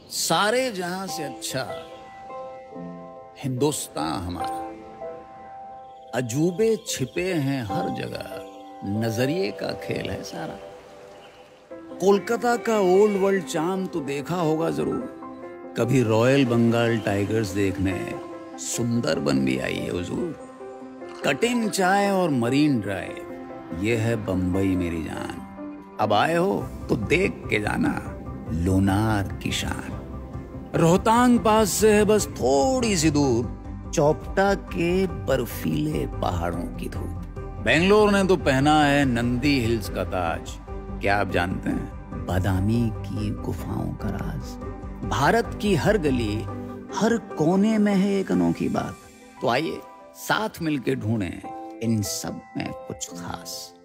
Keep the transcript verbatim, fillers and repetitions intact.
सारे जहां से अच्छा हिंदुस्तान हमारा। अजूबे छिपे हैं हर जगह, नजरिए का खेल है सारा। कोलकाता का ओल्ड वर्ल्ड चाम तो देखा होगा जरूर। कभी रॉयल बंगाल टाइगर्स देखने सुंदरबन भी आई है हुजूर। कटिंग चाय और मरीन ड्राइव, ये है बंबई मेरी जान। अब आए हो तो देख के जाना लोनार की शान। रोहतांग पास से है बस थोड़ी सी दूर, चौपटा के बर्फीले पहाड़ों की धूप। बेंगलोर ने तो पहना है नंदी हिल्स का ताज। क्या आप जानते हैं बादामी की गुफाओं का राज? भारत की हर गली हर कोने में है एक अनोखी बात। तो आइए साथ मिलके ढूंढें इन सब में कुछ खास।